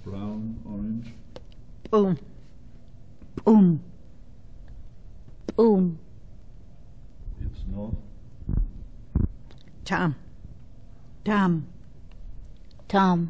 Brown, orange. Boom. Boom. Boom. It's not. Tom. Tom. Tom.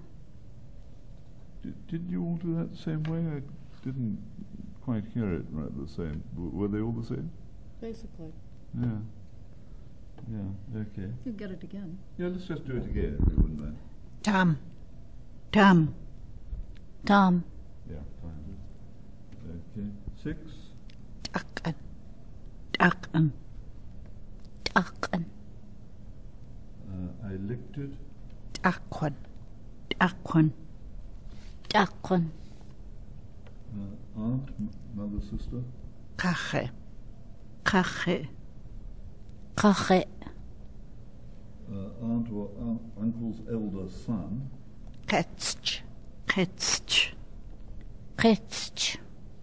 Did you all do that the same way? I didn't quite hear it right the same. Were they all the same? Basically. Yeah. Yeah, okay. You get it again. Yeah, let's just do it again, if you wouldn't mind. Tom. Tom. Tom. Yeah, fine. Okay. 6. Ducken. Ducken. Ducken. I licked it. Ducken. Ducken. Ducken. Aunt, mother, sister. Kache. Kache. Kache. Aunt or uncle's elder son. Ketsch. Ketsch. Ketsch.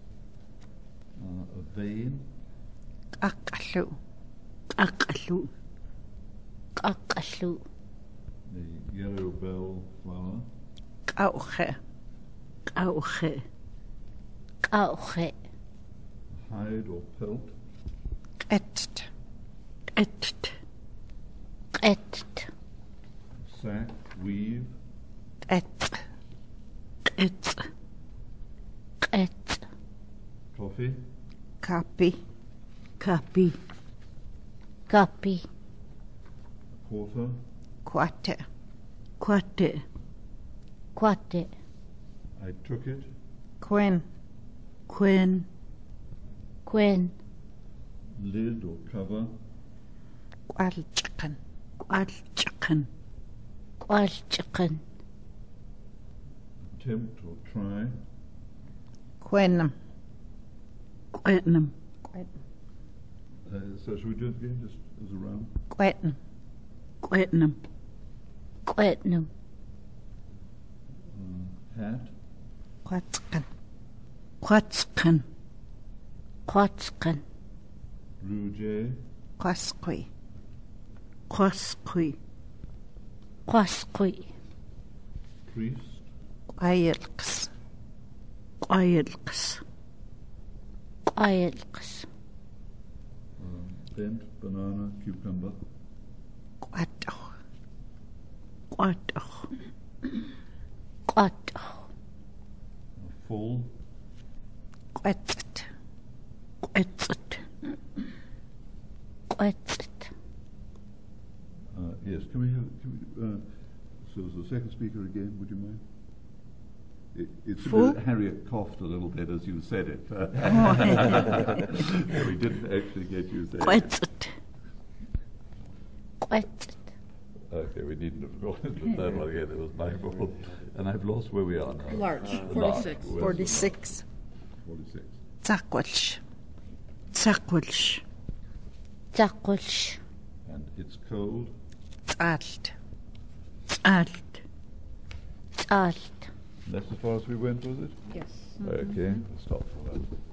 A vein. Kakalu. Kakalu. Kakalu. The yellow bell flower. Kauche. Kauche. Kauche. Hide or pelt. Etst. Etst. Etst. Sack, weave. Etst. Etst. Etst. Coffee. Copy. Copy. Copy. Quarter. Quarter. Quarter. Quarter. I took it. Quinn. Quinn. Quinn. Lid or cover. Qualchicken. Qualchicken. Qualchicken. Attempt or try. Quinnum. Quinnum. So should we do it again, just as a round? Quitnum. Quitnum. Quitnum. Hat. Quatskin. Quatskin. Quatskin. Rouge. Quasqui. Quasqui. Quasqui. Priest. Quailks. Quailks. Quailks. Bent, banana, cucumber. Quato. Quato. Quato. Full. Quetzit. Quetzit. Quetzit. Yes, can we so as the second speaker again, would you mind? It's Full? Harriet coughed a little bit as you said it. We didn't actually get you saying it. Quetzit. Quetzit. Okay, we needn't have gone into the third one again. It was my fault. And I've lost where we are now. Larch, 46. Larch. 46. 46. Zakwilsh. Zakwilsh. Zakwilsh. And it's cold. Zalt. Zalt. Zalt. That's as far as we went, was it? Yes. Okay, stop for that.